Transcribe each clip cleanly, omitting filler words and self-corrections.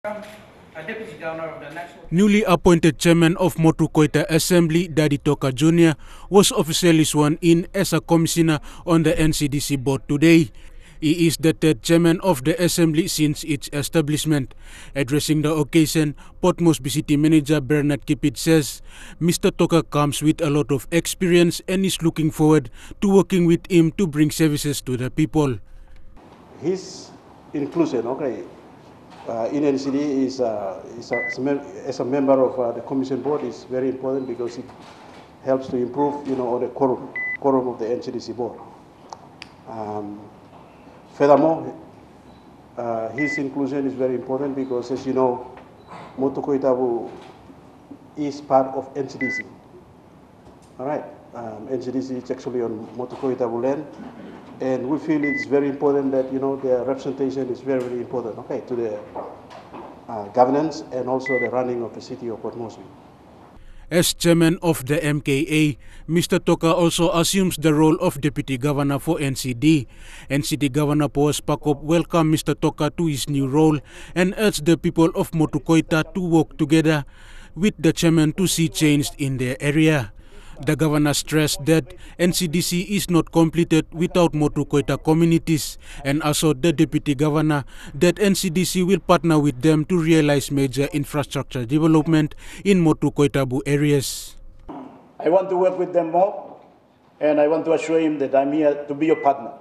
Deputy Governor of the National... Newly appointed chairman of Motu Koita Assembly, Dadi Toka Jnr, was officially sworn in as a commissioner on the NCDC board today. He is the third chairman of the assembly since its establishment. Addressing the occasion, Port Moresby City Manager Bernard Kipit says Mr Toka comes with a lot of experience and is looking forward to working with him to bring services to the people. His inclusion, in NCD as a member of the Commission Board is very important because it helps to improve, on the quorum of the NCDC Board. Furthermore, his inclusion is very important because, as you know, Motu Koita is part of NCDC. All right, NCDC is actually on Motu Koita land. And we feel it's very important that, their representation is very, very important, to the governance and also the running of the city of Port Moresby. As chairman of the MKA, Mr Toka also assumes the role of deputy governor for NCD. NCD Governor Powers Pakop welcomed Mr Toka to his new role and urged the people of Motu Koita to work together with the chairman to see change in their area. The governor stressed that NCDC is not completed without Motu Koita communities and assured the deputy governor that NCDC will partner with them to realize major infrastructure development in Motu Koita areas. I want to work with them more, and I want to assure him that I'm here to be your partner.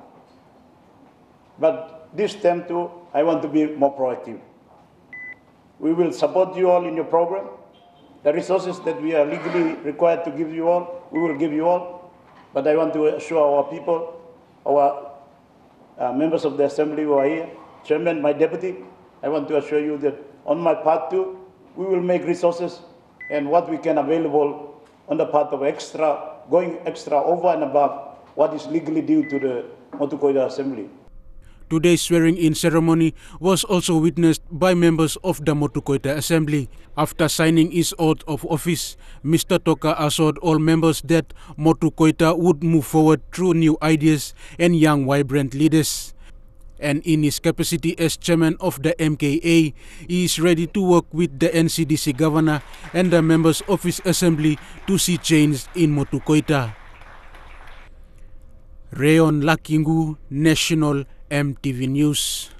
But this time too, I want to be more proactive. We will support you all in your program. The resources that we are legally required to give you all, we will give you all. But I want to assure our people, our members of the Assembly who are here, Chairman, my deputy, I want to assure you that on my part too, we will make resources and what we can available on the part of going extra over and above what is legally due to the Motu Koita Assembly. Today's swearing-in ceremony was also witnessed by members of the Motu Koita Assembly. After signing his oath of office, Mr Toka assured all members that Motu Koita would move forward through new ideas and young, vibrant leaders. And in his capacity as chairman of the MKA, he is ready to work with the NCDC governor and the members of his assembly to see change in Motu Koita. Rayon Lakingu, National EMTV News.